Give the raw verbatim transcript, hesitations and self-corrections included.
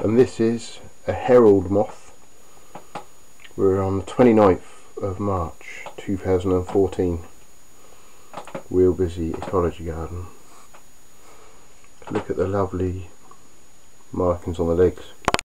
and this is a Herald moth. We're on the twenty-ninth of March two thousand fourteen. Real busy ecology garden. Look at the lovely markings on the legs.